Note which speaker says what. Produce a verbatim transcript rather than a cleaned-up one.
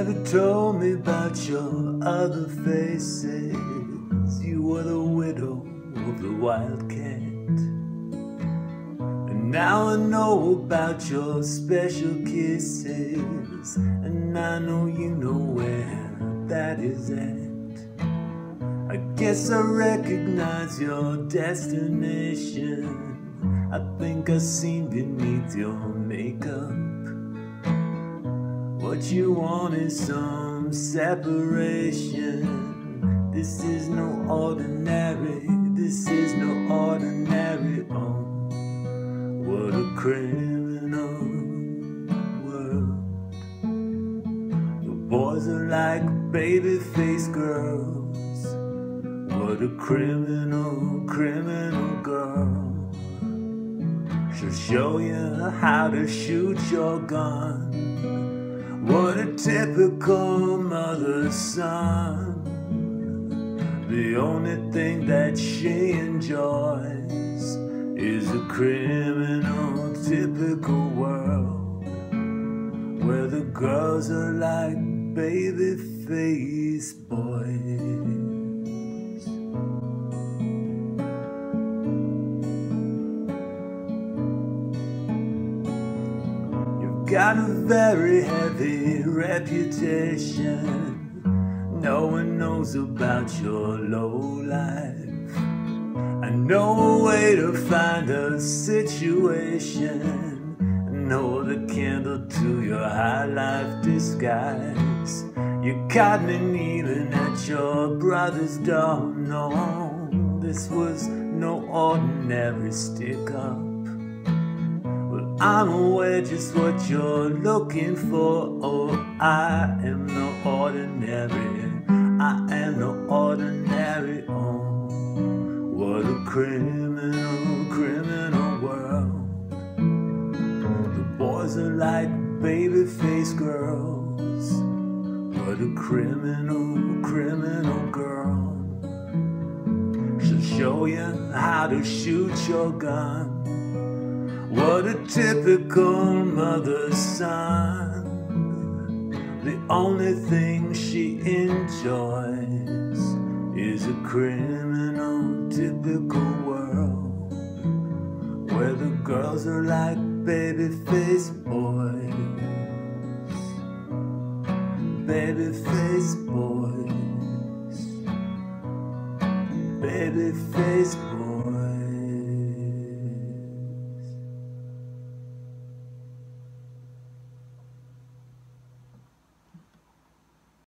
Speaker 1: never told me about your other faces. You were the widow of the wildcat, and now I know about your special kisses, and I know you know where that is at. I guess I recognize your destination. I think I've seen beneath your makeup. What you want is some separation. This is no ordinary, this is no ordinary. Oh, what a criminal world. The boys are like baby-faced girls. What a criminal, criminal girl. She'll show you how to shoot your gun. What a typical mother's son. The only thing that she enjoys is a criminal, typical world where the girls are like baby-faced boys. Got a very heavy reputation. No one knows about your low life. I know a way to find a situation. I know the candle to your high life disguise. You caught me kneeling at your brother's door. No, this was no ordinary stick-up. I'm aware just what you're looking for. Oh, I am no ordinary, I am no ordinary. Oh, what a criminal, criminal world. The boys are like baby-faced girls. What a criminal, criminal girl. She'll show you how to shoot your gun. What a typical mother's son. The only thing she enjoys is a criminal, typical world where the girls are like baby-faced boys. Baby-faced boys. Baby-faced boys.